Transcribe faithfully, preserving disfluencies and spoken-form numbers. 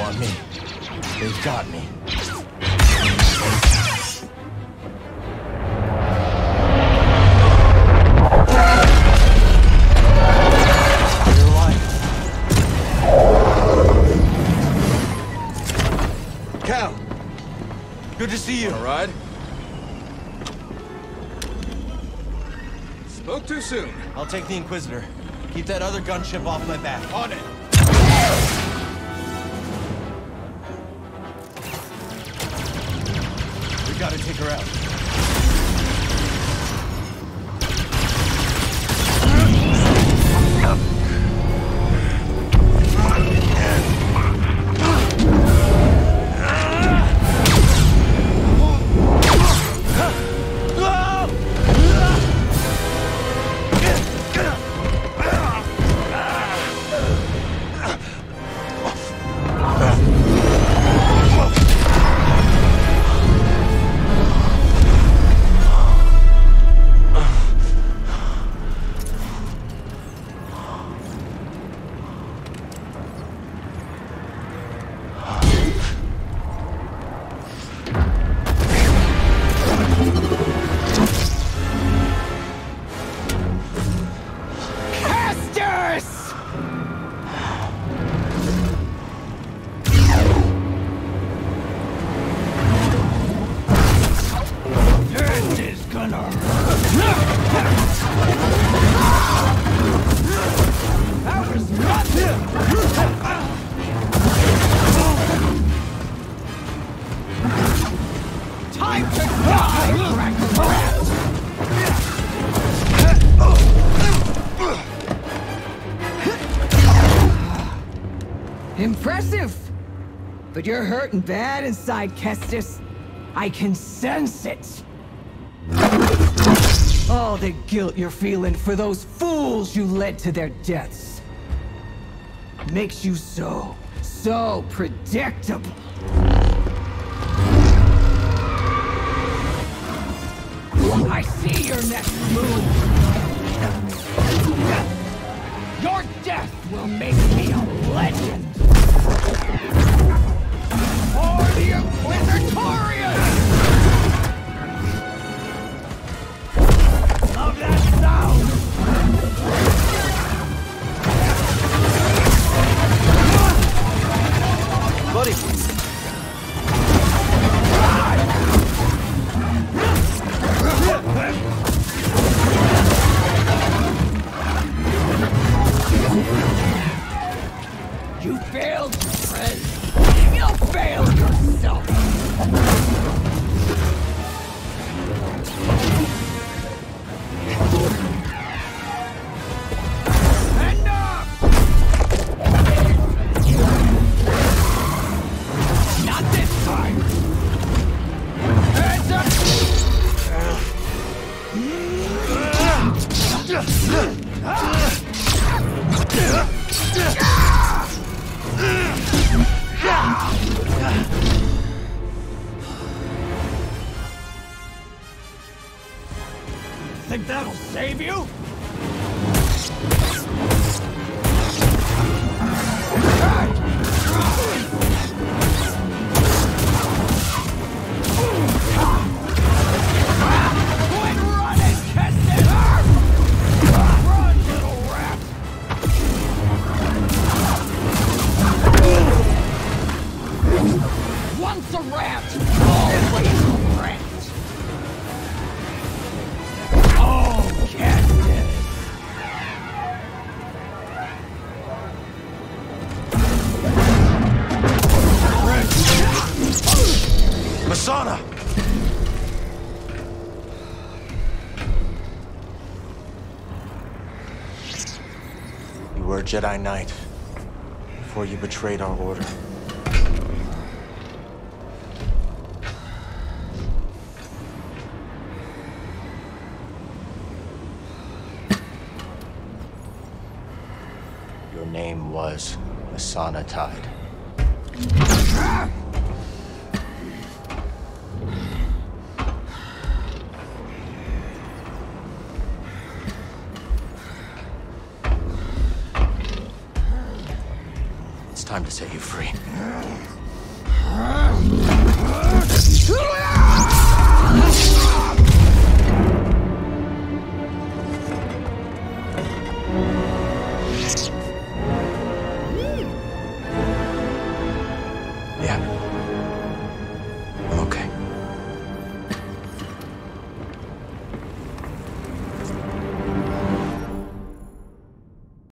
on me. They've got me. You're alive. Cal! Good to see you. All right. Spoke too soon. I'll take the Inquisitor. Keep that other gunship off my back. On it. We gotta take her out. Impressive! But you're hurting bad inside, Kestis. I can sense it. All the guilt you're feeling for those fools you led to their deaths makes you so, so predictable. I see your next move. Your death will make me a legend. For the Inquisitorius! Love that sound! Buddy! You failed, friend. You'll fail yourself. Enough! Not this time. Hands up! Think that'll save you? Quit running, Kestis! Run, little rat! Once a rat, always a rat! Oh, Kestis! Masana! You were a Jedi Knight before you betrayed our order. Your name was Masana Tide. time to set you free.